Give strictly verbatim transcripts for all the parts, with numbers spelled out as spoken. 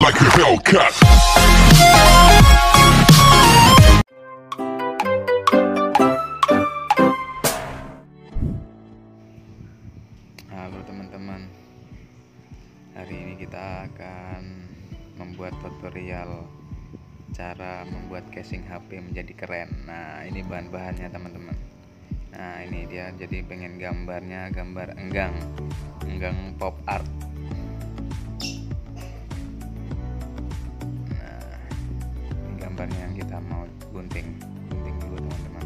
like a Hellcat. Halo teman-teman, hari ini kita akan membuat tutorial cara membuat casing H P menjadi keren. Nah, ini bahan-bahannya teman-teman. Nah, ini dia, jadi pengen gambarnya gambar enggang enggang pop art. Nah, ini gambarnya yang kita mau gunting gunting dulu teman-teman.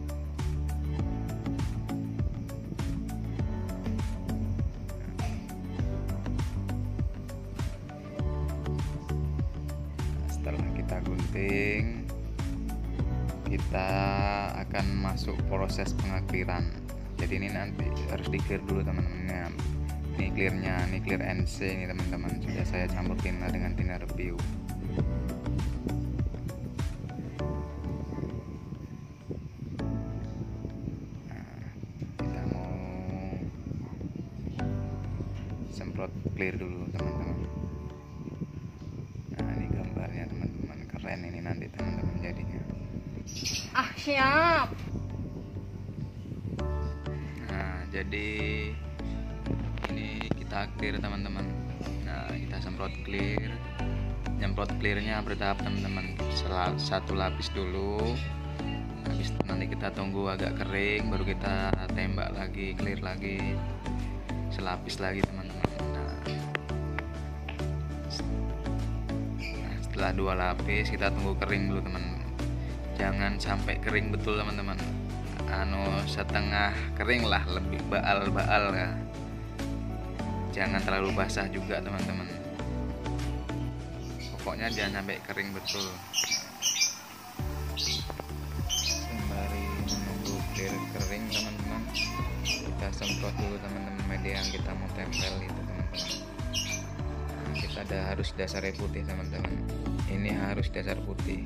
Setelah kita gunting, kita akan masuk proses pengakliran. Jadi ini nanti harus di clear dulu teman-teman. Ini clearnya, ini clear N C ini teman-teman, sudah saya campur tinta dengan thinner review. Nah, kita mau semprot clear dulu teman-teman. Nah, ini gambarnya teman-teman, keren ini nanti teman-teman jadinya. Ah, siap. Nah, jadi ini kita clear teman-teman. Nah, kita semprot clear. Nyemprot clearnya bertahap teman-teman. Satu lapis dulu. Habis nanti kita tunggu agak kering, baru kita tembak lagi, clear lagi. Selapis lagi teman-teman. Nah, setelah dua lapis kita tunggu kering dulu teman-teman. Jangan sampai kering betul teman-teman, anu setengah kering lah, lebih baal-baal ya, jangan terlalu basah juga teman-teman, pokoknya jangan sampai kering betul. Sembari menunggu clear kering teman-teman, kita semprot dulu teman-teman media yang kita mau tempel itu teman-teman. Nah, kita ada harus dasarnya putih teman-teman, ini harus dasar putih.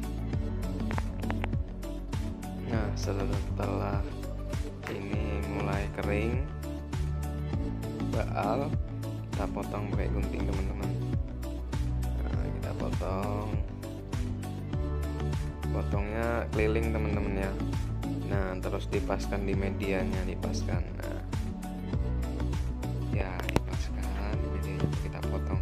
Nah, setelah ini mulai kering, baal, kita potong pakai gunting teman-teman. Nah, kita potong, potongnya keliling teman-teman ya. Nah, terus dipaskan di medianya, dipaskan. Nah, ya dipaskan di medianya, kita potong.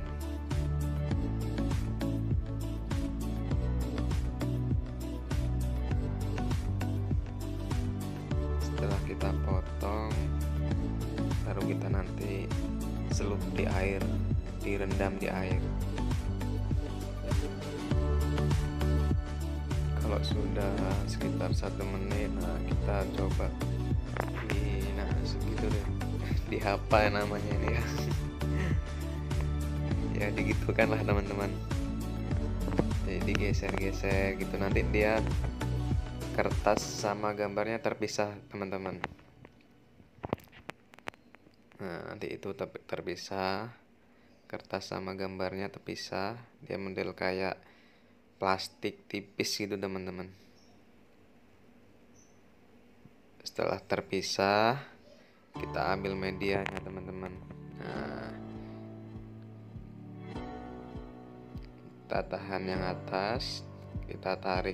Setelah kita potong, baru kita nanti celup di air, direndam di air. Kalau sudah sekitar satu menit, nah kita coba di, nah segitu deh, di apa namanya ini ya. Ya digitukan lah teman-teman. Jadi digeser-geser gitu, nanti dia kertas sama gambarnya terpisah teman-teman. Nah, nanti itu terpisah, kertas sama gambarnya terpisah, dia model kayak plastik tipis gitu teman-teman. Setelah terpisah, kita ambil medianya teman-teman. Nah, kita tahan yang atas, kita tarik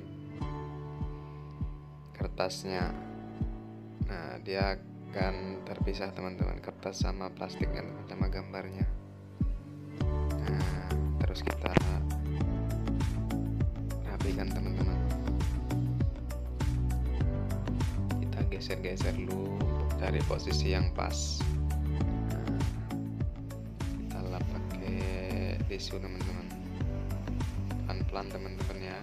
kertasnya. Nah, dia akan terpisah teman-teman, kertas sama plastiknya sama gambarnya. Nah, terus kita rapikan teman-teman. Kita geser-geser dulu dari posisi yang pas. Nah, kita lap pakai tisu teman-teman, pelan-pelan teman-teman ya.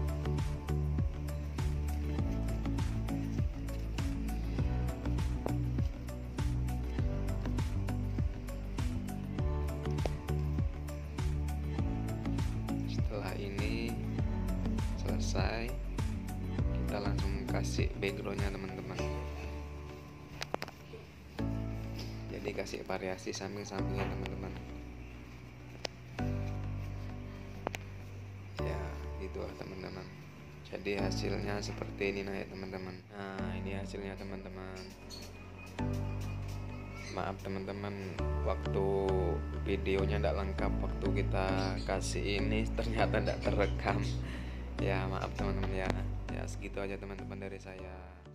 Setelah ini selesai, kita langsung kasih backgroundnya teman-teman. Jadi kasih variasi samping-sampingnya teman-teman. Ya gitu lah teman-teman. Jadi hasilnya seperti ini nah ya teman-teman. Nah, ini hasilnya teman-teman. maaf teman-teman, waktu videonya tidak lengkap, waktu kita kasih ini ternyata tidak terekam. Ya maaf teman-teman ya. Ya segitu aja teman-teman dari saya.